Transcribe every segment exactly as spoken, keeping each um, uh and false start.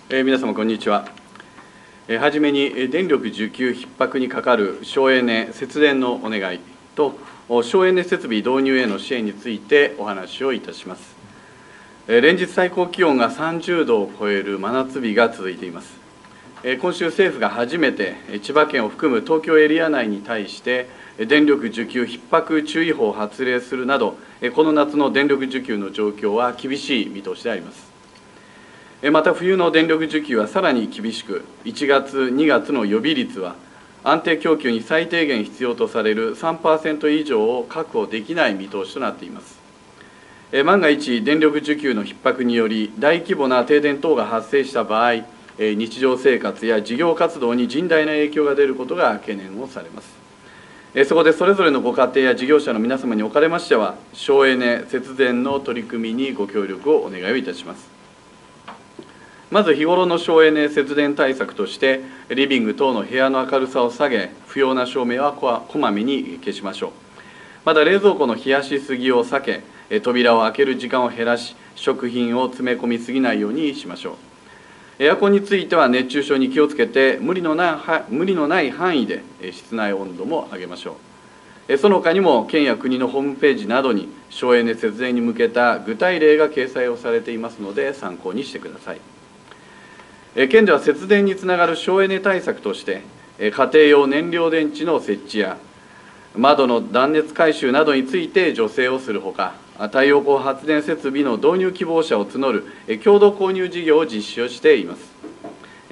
えー、皆様こんにちは。えー、はじめに電力需給逼迫にかかる省エネ節電のお願いと省エネ設備導入への支援についてお話をいたします。えー、連日最高気温がさんじゅうどを超える真夏日が続いています。えー、今週政府が初めて千葉県を含む東京エリア内に対して電力需給逼迫注意報を発令するなど、この夏の電力需給の状況は厳しい見通しであります。また冬の電力需給はさらに厳しく、いちがつ、にがつの予備率は安定供給に最低限必要とされる さんパーセント 以上を確保できない見通しとなっています。万が一、電力需給の逼迫により大規模な停電等が発生した場合、日常生活や事業活動に甚大な影響が出ることが懸念をされます。そこでそれぞれのご家庭や事業者の皆様におかれましては、省エネ節電の取り組みにご協力をお願いをいたします。まず日頃の省エネ節電対策として、リビング等の部屋の明るさを下げ、不要な照明はこまめに消しましょう。また冷蔵庫の冷やしすぎを避け、扉を開ける時間を減らし、食品を詰め込みすぎないようにしましょう。エアコンについては熱中症に気をつけて、無理のない無理のない範囲で室内温度も上げましょう。その他にも、県や国のホームページなどに、省エネ節電に向けた具体例が掲載をされていますので、参考にしてください。県では節電につながる省エネ対策として、家庭用燃料電池の設置や、窓の断熱改修などについて助成をするほか、太陽光発電設備の導入希望者を募る共同購入事業を実施をしています。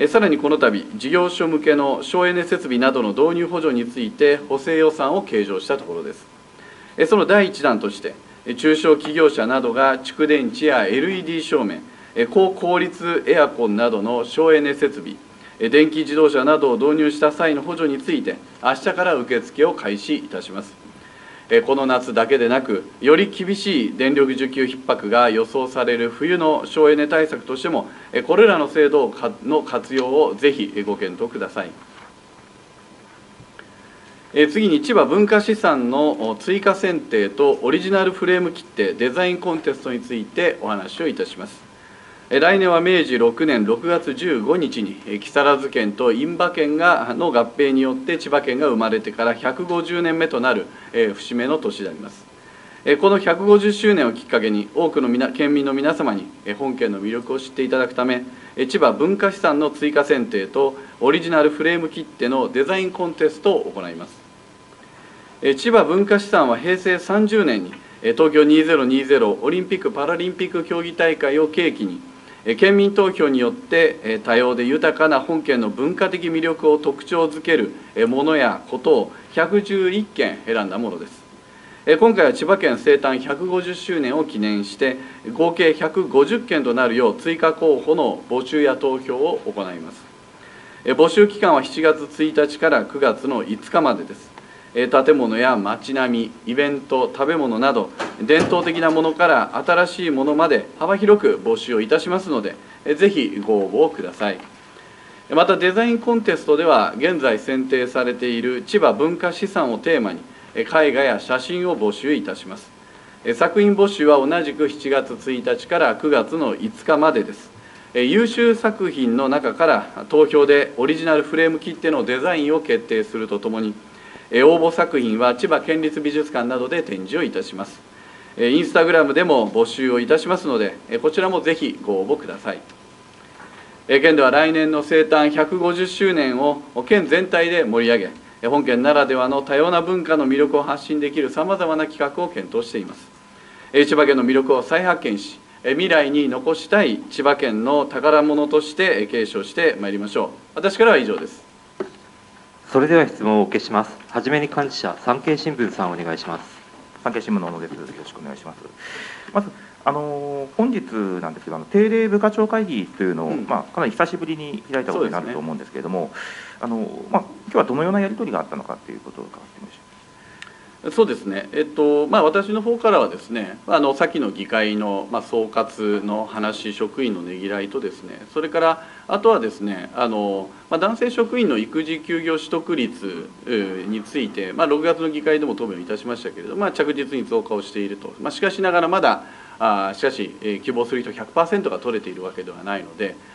さらにこの度、事業所向けの省エネ設備などの導入補助について補正予算を計上したところです。その第一弾として、中小企業者などが蓄電池や エルイーディー 照明、高効率エアコンなどの省エネ設備、電気自動車などを導入した際の補助について、明日から受付を開始いたします。この夏だけでなく、より厳しい電力需給逼迫が予想される冬の省エネ対策としても、これらの制度の活用をぜひご検討ください。次に、千葉文化資産の追加選定とオリジナルフレーム切手デザインコンテストについてお話をいたします。来年はめいじろくねんろくがつじゅうごにちに、木更津県と印旛県がの合併によって千葉県が生まれてからひゃくごじゅうねんめとなる節目の年であります。このひゃくごじゅっしゅうねんをきっかけに、多くの県民の皆様に本県の魅力を知っていただくため、千葉文化資産の追加選定とオリジナルフレーム切手のデザインコンテストを行います。千葉文化資産はへいせいさんじゅうねんに東京にせんにじゅうオリンピック・パラリンピック競技大会を契機に、県民投票によって多様で豊かな本県の文化的魅力を特徴づけるものやことをひゃくじゅういっけん選んだものです。今回は千葉県生誕ひゃくごじゅっしゅうねんを記念して、合計ひゃくごじゅっけんとなるよう追加候補の募集や投票を行います。募集期間はしちがつついたちからくがつのいつかまでです。建物や街並み、イベント、食べ物など、伝統的なものから新しいものまで幅広く募集をいたしますので、ぜひご応募をください。また、デザインコンテストでは、現在選定されている千葉文化資産をテーマに、絵画や写真を募集いたします。作品募集は同じくしちがつついたちからくがつのいつかまでです。優秀作品の中から投票でオリジナルフレーム切手のデザインを決定するとともに、応募作品は千葉県立美術館などで展示をいたします。インスタグラムでも募集をいたしますので、こちらもぜひご応募ください。県では来年の生誕ひゃくごじゅっしゅうねんを県全体で盛り上げ、本県ならではの多様な文化の魅力を発信できるさまざまな企画を検討しています。千葉県の魅力を再発見し、未来に残したい千葉県の宝物として継承してまいりましょう。私からは以上です。 それでは質問をお受けします。はじめに幹事社、産経新聞さん、お願いします。 産経新聞の小野です。よろしくお願いします。まず、あの本日なんですけど、あの定例部課長会議というのを、うん、まあ、かなり久しぶりに開いたことになると思うんですけれども、ね、あのまあ、今日はどのようなやり取りがあったのかということを伺ってみましょう。 そうですね、えっとまあ、私の方からはですね、あの先の議会の、まあ、総括の話、職員のねぎらいとですね、それからあとはですね、あのまあ、男性職員の育児休業取得率について、まあ、ろくがつの議会でも答弁をいたしましたけれども、まあ、着実に増加をしていると、まあ、しかしながらまだあしかし、えー、希望する人ひゃくパーセントが取れているわけではないので、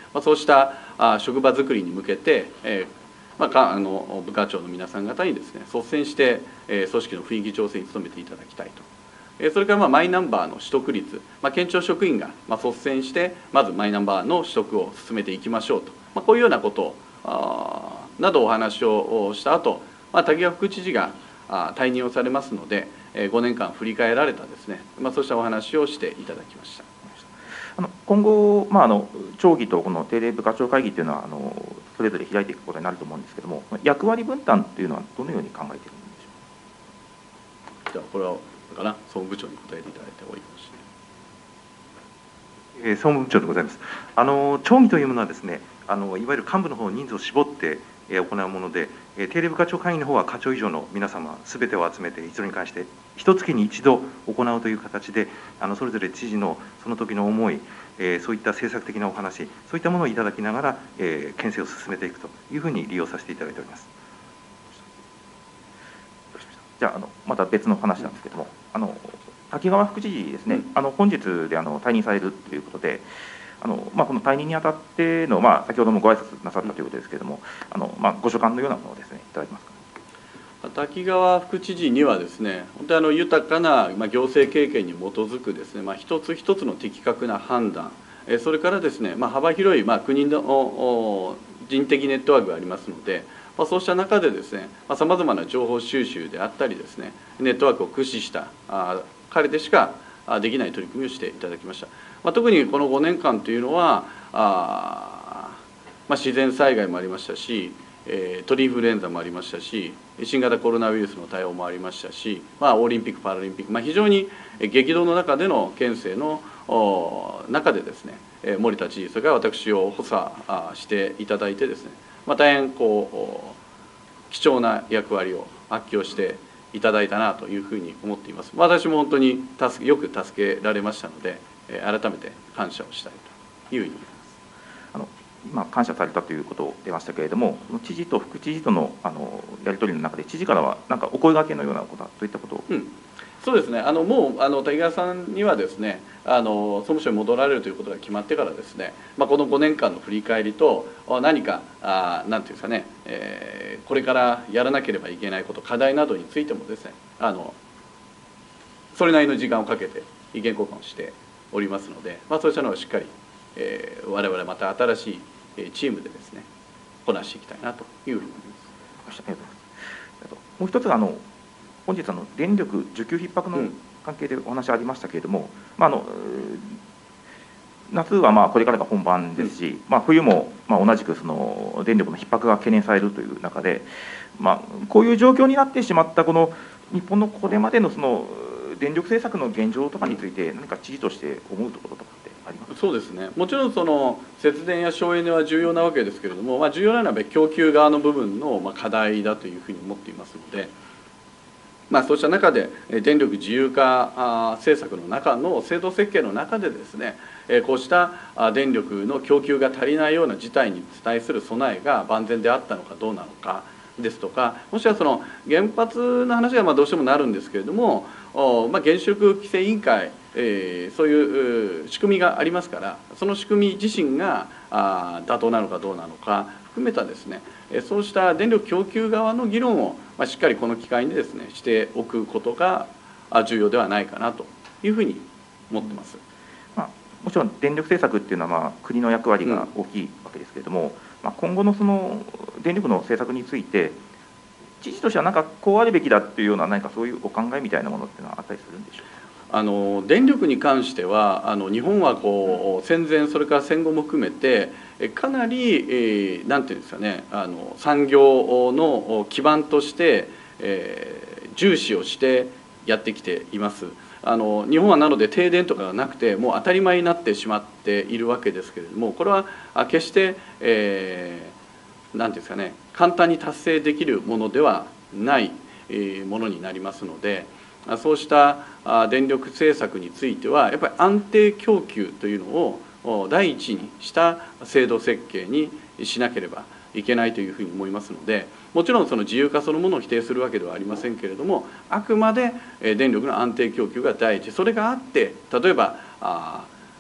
まあ、そうしたあ職場づくりに向けて、えーまあ、かあの部課長の皆さん方にですね率先して、えー、組織の雰囲気調整に努めていただきたいと。それからまあマイナンバーの取得率、まあ、県庁職員がまあ率先してまずマイナンバーの取得を進めていきましょうと、まあ、こういうようなことあなどお話をした後、まあ滝川副知事があ退任をされますので、ごねんかん振り返られたですね、まあ、そうしたお話をしていただきました。 あの今後、まあ、あの町議とこの定例部課長会議というのはあのそれぞれ開いていくことになると思うんですけれども、役割分担というのはどのように考えているんでしょうか。 じゃあこれはかな、総務部長に答えていただいておりましえー、総務部長でございます。あの町議というものはですね、あのいわゆる幹部の方人数を絞って行うもので、えー、定例部課長会議の方は課長以上の皆様すべてを集めて一度に関して一月に一度行うという形で、あのそれぞれ知事のその時の思い、えー、そういった政策的なお話、そういったものをいただきながら、えー、県政を進めていくというふうに利用させていただいております。 じゃあ、あのまた別の話なんですけれども、あの滝川副知事ですね、うん、あの本日であの退任されるということで、あのまあ、この退任にあたっての、まあ、先ほどもご挨拶なさったということですけれども、あのまあ、ご所感のようなものをですね、いただけますか。 滝川副知事にはですね、本当にあの豊かな、まあ、行政経験に基づくですね、まあ、一つ一つの的確な判断、えそれからですね、まあ、幅広い、まあ、国の人的ネットワークがありますので、まあ、そうした中でですね、さまざまな情報収集であったりですね、ネットワークを駆使したあ彼でしかできない取り組みをしていただきました。まあ、特にこのごねんかんというのはあ、まあ、自然災害もありましたし、えー、鳥インフルエンザもありましたし、新型コロナウイルスの対応もありましたし、まあ、オリンピック・パラリンピック、まあ、非常に激動の中での県政の中でですね、森田知事、それから私を補佐していただいてですね、まあ、大変こう貴重な役割を発揮をしていただいたなというふうに思っています。私も本当に助けよく助けられましたので、改めて感謝をしたいというふうに思います。 あの今感謝されたということを出ましたけれども、知事と副知事とのあのやり取りの中で知事からは何かお声掛けのようなことはどういったことを、 うん、そうですね、あのもうあの滝川さんにはですね、あの総務省に戻られるということが決まってからですね、まあ、このごねんかんの振り返りと何かあなんていうんですかね、えー、これからやらなければいけないこと、課題などについてもですね、あのそれなりの時間をかけて意見交換をしておりますので、まあ、そうしたのをしっかり、えー、我々また新しいチームでですねこなしていきたいなというふうに思います。 ありがとうございます。もう一つあの本日あの電力需給逼迫の関係でお話ありましたけれども、うん、まああの夏はまあこれからが本番ですし、うん、まあ、冬もまあ同じくその電力の逼迫が懸念されるという中で、まあ、こういう状況になってしまったこの日本のこれまでのその電力政策の現状とかについて何か知事として思うところとかってありますか。 そうですね、もちろんその節電や省エネは重要なわけですけれども、まあ、重要なのは供給側の部分のまあ課題だというふうに思っていますので、まあ、そうした中で電力自由化政策の中の制度設計の中でですね、こうした電力の供給が足りないような事態に対する備えが万全であったのかどうなのかですとか、もしくはその原発の話がまあどうしてもなるんですけれども、まあ、原子力規制委員会、えー、そういう仕組みがありますから、その仕組み自身があ妥当なのかどうなのか含めたですね、そうした電力供給側の議論をまあしっかりこの機会にですねしておくことが重要ではないかなというふうに思ってます。 まあ、もちろん電力政策っていうのはまあ国の役割が大きいわけですけれども、うん、まあ、今後のその電力の政策について知事としては何かこうあるべきだっていうような何かそういうお考えみたいなものっていうのはあったりするんでしょうか。 あの電力に関してはあの日本はこう戦前それから戦後も含めてかなり、えー、なんていうんですかね、あの産業の基盤として、えー、重視をしてやってきています。あの日本はなので停電とかがなくてもう当たり前になってしまっているわけですけれども、これは決して、えー、なんていうんですかね、簡単に達成できるものではないものになりますので、そうした電力政策についてはやっぱり安定供給というのを第一にした制度設計にしなければいけないというふうに思いますので、もちろんその自由化そのものを否定するわけではありませんけれども、あくまで電力の安定供給が第一、それがあって例えば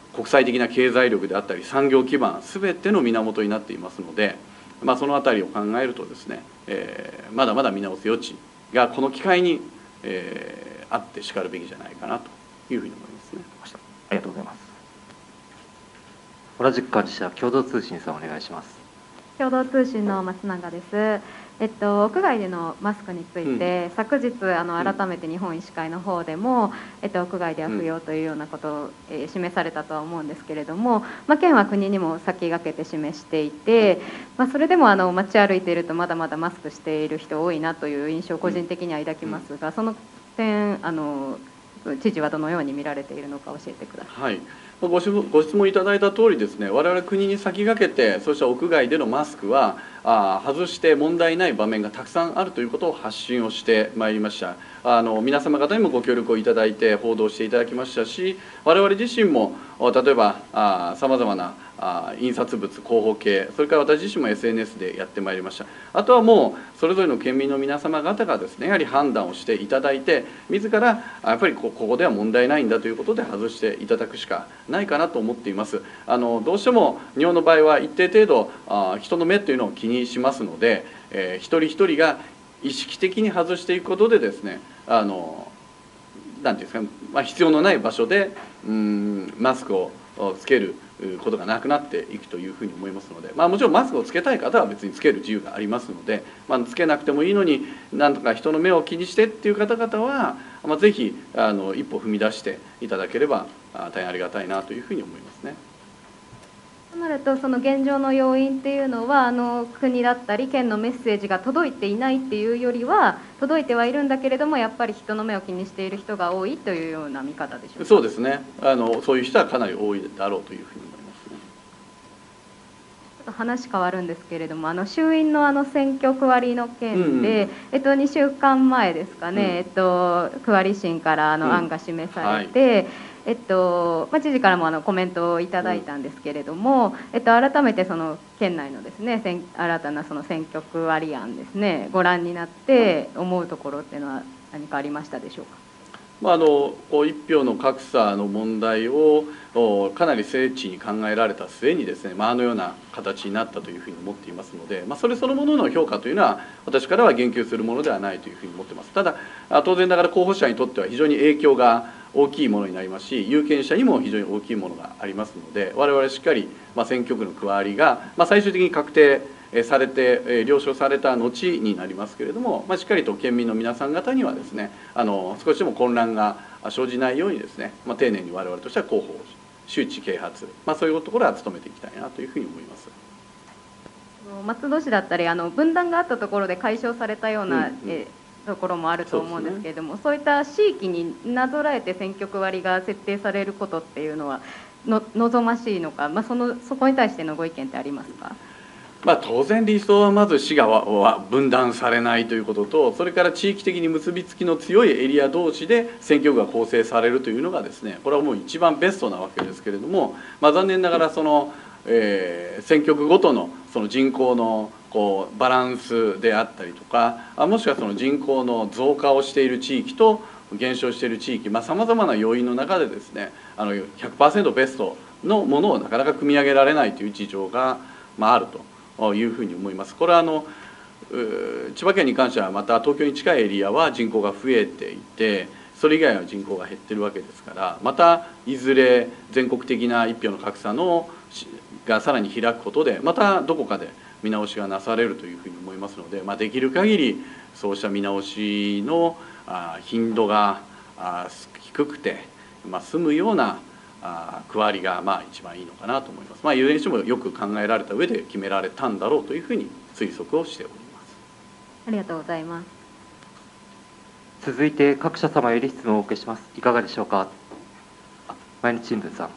国際的な経済力であったり産業基盤すべての源になっていますので、まあ、そのあたりを考えるとですね、えー、まだまだ見直す余地がこの機会に、えー、あってしかるべきじゃないかなというふうに思いますね。 ありがとうございます。 同じく幹事社共同通信さんお願いします。 共同通信の松永です。えっと、屋外でのマスクについて、うん、昨日あの改めて日本医師会の方でも、えっと、屋外では不要というようなことを、えー、示されたとは思うんですけれども、まあ、県は国にも先駆けて示していて、まあ、それでもあの街歩いているとまだまだマスクしている人多いなという印象を個人的には抱きますが、その点あの知事はどのように見られているのか教えてください。 はい、ご質問、ご質問いただいた通りですね、我々国に先駆けてそうした屋外でのマスクはあ外して問題ない場面がたくさんあるということを発信をしてまいりました。あの皆様方にもご協力をいただいて報道していただきましたし、我々自身も例えばさまざまなあ印刷物広報系、それから私自身も エスエヌエス でやってまいりました。あとはもうそれぞれの県民の皆様方がですね、やはり判断をしていただいて、自らやっぱりここでは問題ないんだということで外していただくしかないかなと思っています。あのどうしても日本の場合は一定程度あ人の目というのを気にしますので、えー、一人一人が意識的に外していくことでですね、あのなんていうんですか、まあ、必要のない場所でうんマスクをつけることがなくなっていくというふうに思いますので、まあ、もちろんマスクをつけたい方は別につける自由がありますので、まあ、つけなくてもいいのになんとか人の目を気にしてっていう方々は、まあ、ぜひあの一歩踏み出していただければ大変ありがたいなというふうに思いますね。 となると、その現状の要因っていうのはあの国だったり県のメッセージが届いていないっていうよりは、届いてはいるんだけれどもやっぱり人の目を気にしている人が多いというような見方でしょうか。 そうですね、あのそういう人はかなり多いだろうというふうに思いますね。 ちょっと話変わるんですけれども、あの衆院のあの選挙区割りの件で、うんうん、えっと、にしゅうかんまえですかね、うん、えっと、区割り審からあの案が示されて、うんはいえっとまあ、知事からもあのコメントをいただいたんですけれども、えっと、改めてその県内のですね新たなその選挙区割り案ですね、ご覧になって思うところっていうのは何かありましたでしょうか。 まあ、あの一票の格差の問題をかなり精緻に考えられた末にですね、まあ、あのような形になったというふうに思っていますので、まあ、それそのものの評価というのは私からは言及するものではないというふうに思っています。ただ当然ながら候補者にとっては非常に影響が大きいものになりますし、有権者にも非常に大きいものがありますので、我々しっかり、まあ、選挙区の区割りが、まあ、最終的に確定されて了承された後になりますけれども、まあ、しっかりと県民の皆さん方にはですね、あの少しでも混乱が生じないようにですね、まあ、丁寧に我々としては広報、周知啓発、まあ、そういうところは努めていきたいなというふうに思います。 松戸市だったりあの分断があったところで解消されたような、うんうんえところもあると思うんですけれども、そう、ね,、そういった地域になぞらえて選挙区割りが設定されることっていうのはの望ましいのか、まあ、そのそこに対してのご意見ってありますか。 まあ、当然理想はまず市が分断されないということと、それから地域的に結びつきの強いエリア同士で選挙区が構成されるというのがですね、これはもう一番ベストなわけですけれども、まあ、残念ながらその、えー、選挙区ごとのその人口のこうバランスであったりとか、もしくはその人口の増加をしている地域と減少している地域、さまざ、まな要因の中でですね、あの ひゃくパーセント ベストのものをなかなか組み上げられないという事情が、まあ、あるというふうに思います。これはあの千葉県に関してはまた東京に近いエリアは人口が増えていて、それ以外は人口が減ってるわけですから、またいずれ全国的な一票の格差のがさらに開くことで、またどこかで見直しがなされるというふうに思いますので、まあ、できる限りそうした見直しの頻度が低くて、まあ、済むような区割りがまあ一番いいのかなと思います。まあ、いずれにしてもよく考えられた上で決められたんだろうというふうに推測をしております。 ありがとうございます。 続いて各社様より質問をお受けします。いかがでしょうか。毎日新聞さん。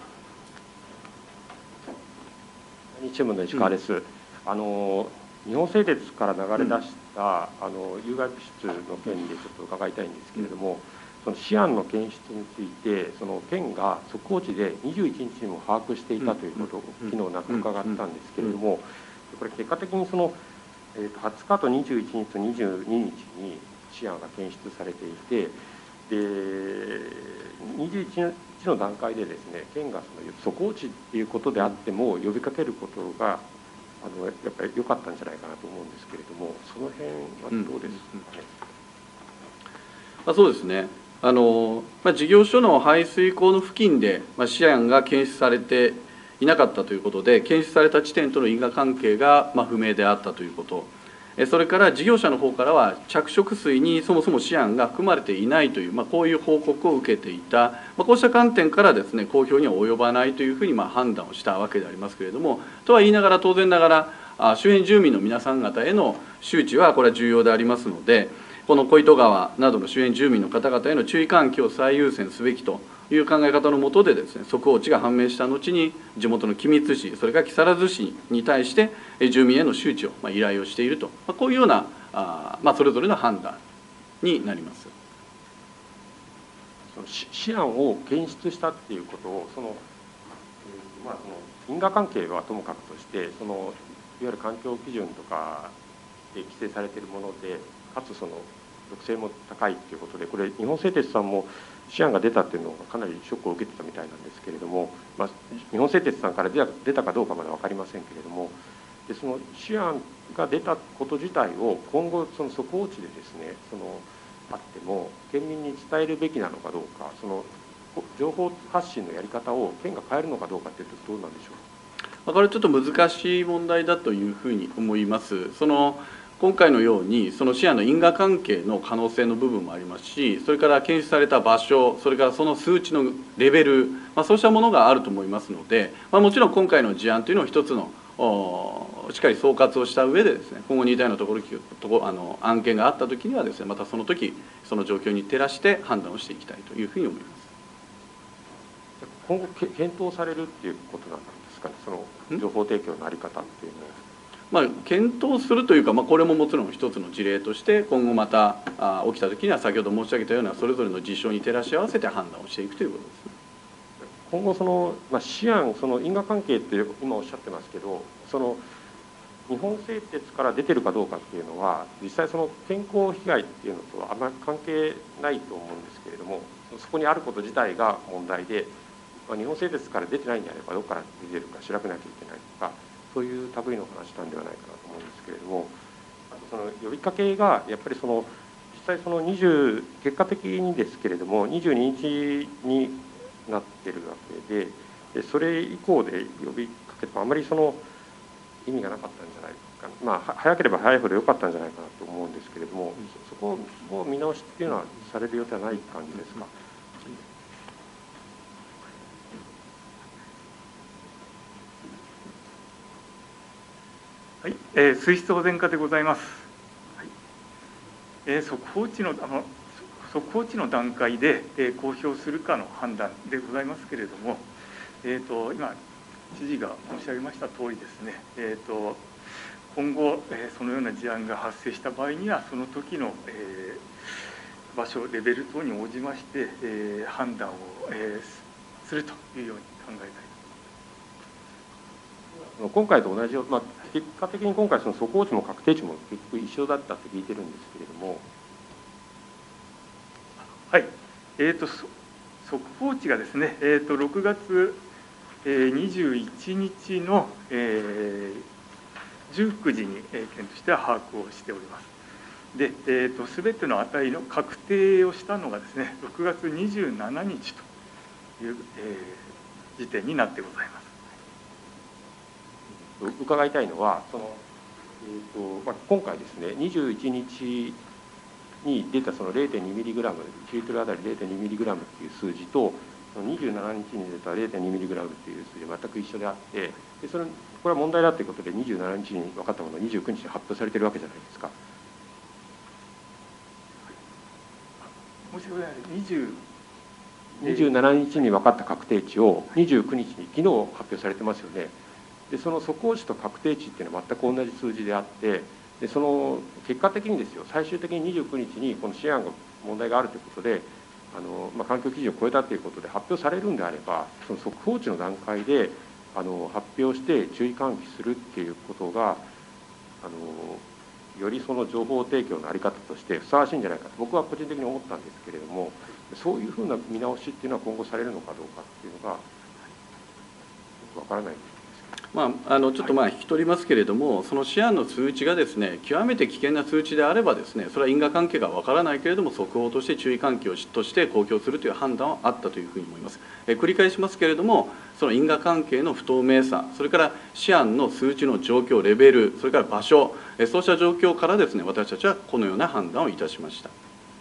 毎日新聞の石川です。うん、あの日本製鉄から流れ出した、うん、あの有害物質の件でちょっと伺いたいんですけれども、うん、そのシアンの検出についてその県が速報値でにじゅういちにちにも把握していたということを昨日なんか伺ったんですけれども、これ結果的にその、えー、とはつかとにじゅういちにちとにじゅうににちにシアンが検出されていて、 でにじゅういちの段階でですね、県がその速報値っていうことであっても呼びかけることがあのやっぱり良かったんじゃないかなと思うんですけれども、その辺はどうですかね。 まあ、そうですね。あのまあ、事業所の排水溝の付近で、まあ、シアンが検出されていなかったということで、検出された地点との因果関係が、まあ、不明であったということ、それから事業者の方からは、着色水にそもそもシアンが含まれていないという、まあ、こういう報告を受けていた、まあ、こうした観点からですね、公表には及ばないというふうにまあ判断をしたわけでありますけれども、とは言いながら、当然ながら、あ周辺住民の皆さん方への周知は、これは重要でありますので、この小糸川などの周辺住民の方々への注意喚起を最優先すべきという考え方の下でですね、速報値が判明した後に、地元の君津市、それから木更津市に対して、住民への周知をまあ依頼をしていると、まあ、こういうような、あまあ、それぞれの判断になります。 そのシアンを検出したっていうことを、その、まあ、その因果関係はともかくとして、そのいわゆる環境基準とかで規制されているもので、かつその毒性も高いということで、これ、日本製鉄さんもシアンが出たっていうのがかなりショックを受けてたみたいなんですけれども、まあ、日本製鉄さんから出た出たかどうかまだ分かりませんけれども、でそのシアンが出たこと自体を今後、その速報値でですね、そのあっても、県民に伝えるべきなのかどうか、その情報発信のやり方を県が変えるのかどうかっていうと、どうなんでしょうか。 これはちょっと難しい問題だというふうに思います。その今回のように、そのシアンの因果関係の可能性の部分もありますし、それから検出された場所、それからその数値のレベル、まあ、そうしたものがあると思いますので、まあ、もちろん今回の事案というのを一つのしっかり総括をした上でですね、今後似たようなところところあの案件があったときにはですね、またその時その状況に照らして判断をしていきたいというふうに思います。 今後検討されるっていうことなんですかね、その情報提供のあり方っていうのは。 まあ、検討するというか、まあ、これももちろん一つの事例として、今後またあ起きたときには、先ほど申し上げたような、それぞれの事象に照らし合わせて判断をしていくということですね。 今後その、まあ、シアン、その因果関係って今おっしゃってますけど、その日本製鉄から出てるかどうかっていうのは、実際、その健康被害っていうのとはあんまり関係ないと思うんですけれども、そこにあること自体が問題で、まあ、日本製鉄から出てないんであれば、どこから出てるか調べなきゃいけないとか、そういう類の話なんではないかなと思うんですけれども、その呼びかけがやっぱりその実際そのにじゅう結果的にですけれどもにじゅうににちになってるわけで、でそれ以降で呼びかけてもあまりその意味がなかったんじゃないか、まあ早ければ早いほど良かったんじゃないかなと思うんですけれども、そこを見直しっていうのはされる予定はない感じですか。 はい、えー、水質保全課でございます。はい、えー、速報値のあの速報値の段階で、えー、公表するかの判断でございますけれども、えーと、今知事が申し上げました通りですね、えーと、今後、えー、そのような事案が発生した場合には、その時の、えー、場所レベル等に応じまして、えー、判断を、えー、するというように考えたい。 今回と同じよう、まあ、結果的に今回その速報値も確定値も結局一緒だったって聞いてるんですけれども。 はい、えーと、速報値がですね、えーと、ろくがつにじゅういちにちの、えー、じゅうくじに、えー、県としては把握をしております。で、えーと、すべての値の確定をしたのがですね、ろくがつにじゅうしちにちという、えー、時点になってございます。 伺いたいのは、その、えーとまあ、今回ですね、にじゅういちにちに出たその れいてんにミリグラム、いちリットルあたり れいてんにミリグラムっていう数字と、にじゅうしちにちに出た れいてんにミリグラムっていう数字は全く一緒であって、でそれこれは問題だということで、にじゅうしちにちに分かったものがにじゅうくにちに発表されているわけじゃないですか。 申し訳ない、にじゅうにじゅうしちにちに分かった確定値をにじゅうくにちに昨日発表されてますよね。でその速報値と確定値っていうのは全く同じ数字であって、でその結果的にですよ、最終的ににじゅうくにちにこのシアンが問題があるということで、あの、まあ、環境基準を超えたということで発表されるんであれば、その速報値の段階であの発表して注意喚起するっていうことがあのよりその情報提供の在り方としてふさわしいんじゃないかと僕は個人的に思ったんですけれども、そういうふうな見直しっていうのは今後されるのかどうかっていうのがよくわからないんですけど。 まあ、あのちょっとまあ引き取りますけれども、そのシアンの数値がですね極めて危険な数値であればですね、それは因果関係がわからないけれども速報として注意喚起をとして公表するという判断はあったというふうに思います。え繰り返しますけれども、その因果関係の不透明さ、それからシアンの数値の状況、レベル、それから場所、えそうした状況からですね私たちはこのような判断をいたしました。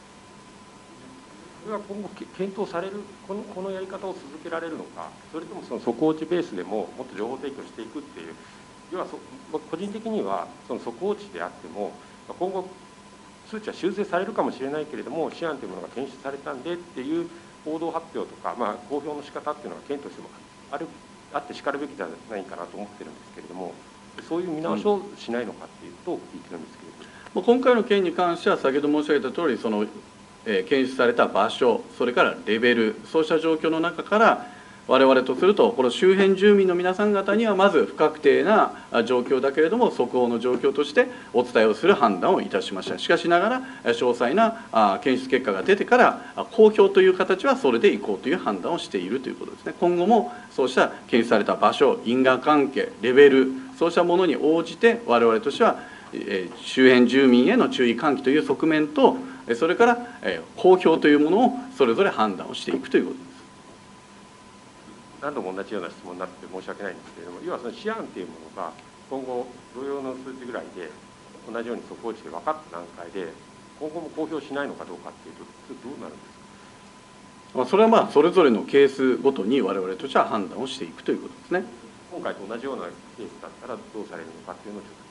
これは今後検討されるこのこのやり方を続けられるのか、それともその速報値ベースでももっと情報提供していくっていう、要はそ個人的にはその速報値であっても今後数値は修正されるかもしれないけれども、シアンというものが検出されたんでっていう報道発表とか、まあ、公表の仕方っていうのが県としてもあるあってしかるべきじゃないかなと思ってるんですけれども、そういう見直しをしないのかっていうと聞いてるんですけれども、 今回の件に関しては先ほど申し上げた通り、そのえー、検出された場所、それからレベル、そうした状況の中から我々とするとこの周辺住民の皆さん方にはまず不確定な状況だけれども速報の状況としてお伝えをする判断をいたしました。しかしながら詳細な検出結果が出てから公表という形はそれでいこうという判断をしているということですね。今後もそうした検出された場所、因果関係、レベル、そうしたものに応じて我々としては周辺住民への注意喚起という側面と、それから公表というものをそれぞれ判断をしていくということです。 何度も同じような質問になって申し訳ないんですけれども、要はそのシアンっていうものが今後同様の数値ぐらいで同じように速報値で分かった段階で今後も公表しないのかどうかっていうとどうなるんですか。 それはまあそれぞれのケースごとに我々としては判断をしていくということですね。 今回と同じようなケースだったらどうされるのかっていうのをちょっ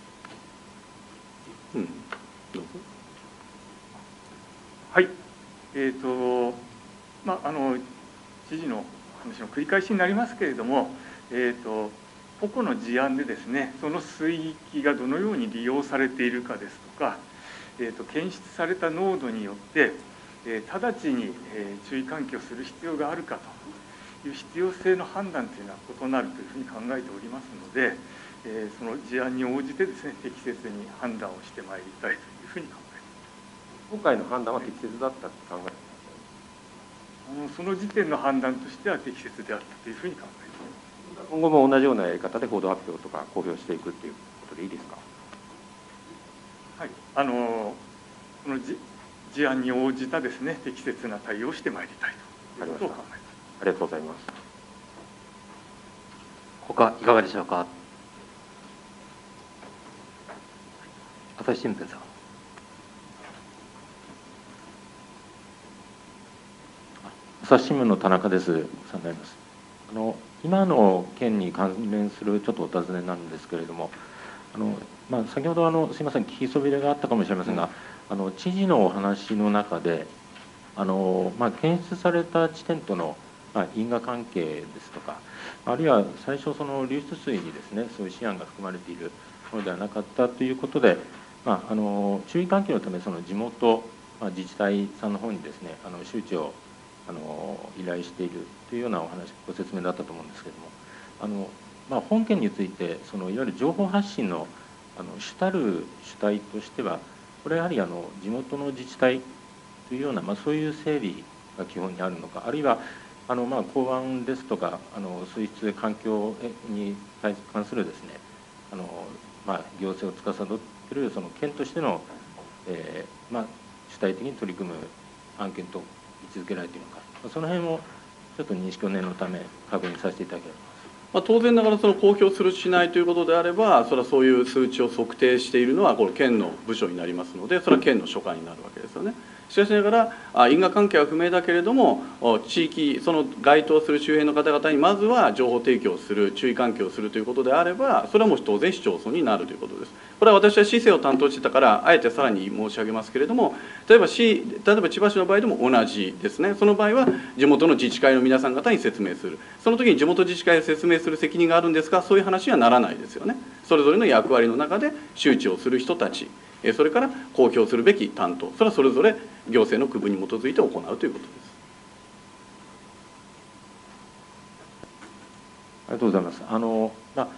と。うん。どうぞ。 はい、えーとまあ、あの知事の話の繰り返しになりますけれども、えーと、個々の事案でですね、その水域がどのように利用されているかですとか、えーと、検出された濃度によって、えー、直ちに、えー、注意喚起をする必要があるかという必要性の判断というのは異なるというふうに考えておりますので、えー、その事案に応じてですね、適切に判断をしてまいりたいというふうに考えています。 今回の判断は適切だったと考えてあのその時点の判断としては適切であったというふうに考えています。 今後も同じようなやり方で報道発表とか公表していくということでいいですか。 はい、あのこの事案に応じたですね適切な対応をしてまいりたいということを考えています。 ありがとうございます。 他いかがでしょうか。朝日新聞さん。 朝日新聞の田中です。お世話になります。あの今の件に関連するちょっとお尋ねなんですけれども、あのまあ、先ほどあのすみません聞きそびれがあったかもしれませんが、うん、あの知事のお話の中であの、まあ、検出された地点との、まあ、因果関係ですとか、あるいは最初その流出水にですねそういうシアンが含まれているものではなかったということで、まあ、あの注意喚起のためその地元、まあ、自治体さんの方にですねあの周知をあの依頼しているというようなお話ご説明だったと思うんですけれども、あの、まあ、本件についてそのいわゆる情報発信のあの主たる主体としてはこれやはりあの地元の自治体というような、まあ、そういう整理が基本にあるのか、あるいはあの、まあ、港湾ですとかあの水質環境に関するですねあの、まあ、行政を司っているその県としての、えーまあ、主体的に取り組む案件と位置づけられているのか、その辺もちょっと認識を念のため確認させていただければ。 まあ、当然ながらその公表するしないということであれば、それはそういう数値を測定しているのはこれ県の部署になりますので、それは県の所管になるわけですよね。しかしながら因果関係は不明だけれども、地域その該当する周辺の方々にまずは情報提供する、注意喚起をするということであれば、それはもう当然市町村になるということです。これは私は市政を担当してたからあえてさらに申し上げますけれども、例えば市例えば千葉市の場合でも同じですね。その場合は地元の自治会の皆さん方に説明する、その時に地元自治会を説明する責任があるんですが、そういう話にはならないですよね。それぞれの役割の中で周知をする人たち、それから公表するべき担当、それはそれぞれ行政の区分に基づいて行うということです。 ありがとうございます。あの、まあ、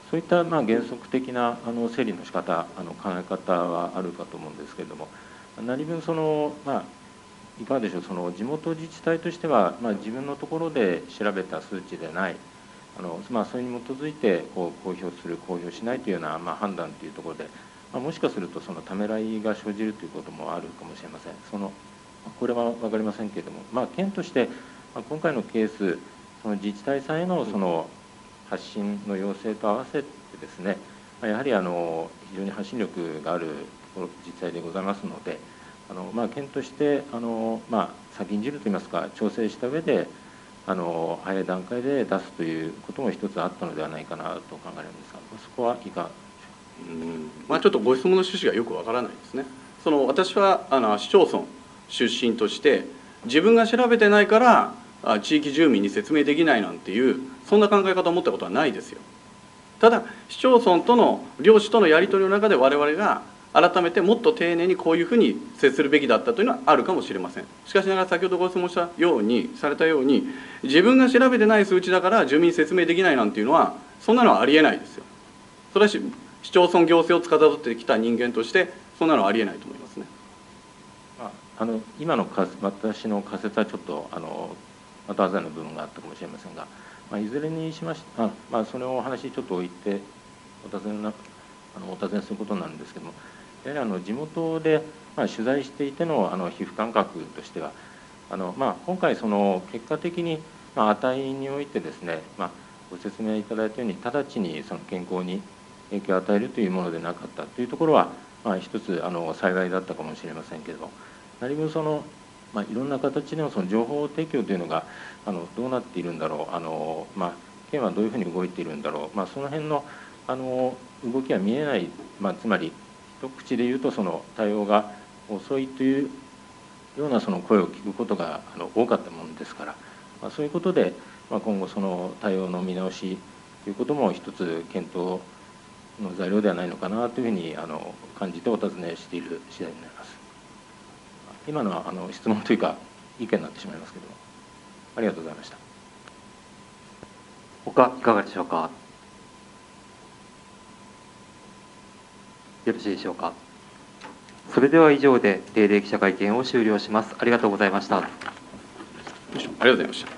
そういったまあ原則的なあの整理の仕方、あの考え方はあるかと思うんですけれども、何分その、まあ、いかがでしょう、その地元自治体としては、まあ、自分のところで調べた数値でない、あのまあ、それに基づいてこう公表する、公表しないというような、まあ、判断というところで、まあ、もしかするとそのためらいが生じるということもあるかもしれません。そのこれは分かりませんけれども、まあ、県として、まあ、今回のケース、その自治体さんへのその発信の要請と合わせてですね、やはりあの非常に発信力がある自治体でございますので、あのまあ、県としてあの、まあ、先んじるといいますか、調整した上であの早い段階で出すということも一つあったのではないかなと考えるんですが、そこはいかがでしょうか。 うんまあ、ちょっとご質問の趣旨がよくわからないですね。その私はあの市町村出身として自分が調べてないから地域住民に説明できないなんていうそんな考え方を持ったことはないですよ。ただ市町村との領主とのやり取りの中で我々が改めてもっと丁寧にこういうふうに接するべきだったというのはあるかもしれません。しかしながら先ほどご質問したようにされたように自分が調べてない数値だから住民に説明できないなんていうのはそんなのはありえないですよ。それは市町村行政を司ってきた人間としてそんなのはありえないと思いますね。 あの今のか私の仮説はちょっとあの的外れの部分があったかもしれませんが、まあ、いずれにしましてあ、まあ、それをお話ちょっと置いてお尋ねなあのお尋ねすることなんですけども、やはりあの地元で、まあ、取材していてのあの皮膚感覚としてはあの、まあ、今回その結果的に、まあ、値においてですね、まあ、ご説明いただいたように直ちにその健康に影響を与えるというものでなかったというところは、まあ、一つあの幸いだったかもしれませんけれども、何分その、まあ、いろんな形でのその情報提供というのがあのどうなっているんだろう、あの、まあ、県はどういうふうに動いているんだろう、まあ、その辺のあの動きは見えない、まあ、つまり一口で言うとその対応が遅いというようなその声を聞くことがあの多かったものですから、まあ、そういうことで、まあ、今後その対応の見直しということも一つ検討の材料ではないのかなというふうにあの感じてお尋ねしている次第になります。今のはあの質問というか意見になってしまいますけども、ありがとうございました。 他いかがでしょうか。よろしいでしょうか。それでは以上で定例記者会見を終了します。ありがとうございました。 ありがとうございました。